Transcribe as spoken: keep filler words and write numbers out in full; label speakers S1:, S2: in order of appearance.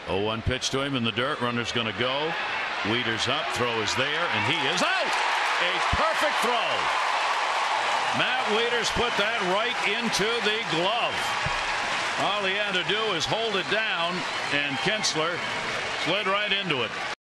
S1: oh one pitch to him in the dirt. Runner's going to go. Wieters up. Throw is there, and he is out. A perfect throw. Matt Wieters put that right into the glove. All he had to do is hold it down, and Kinsler slid right into it.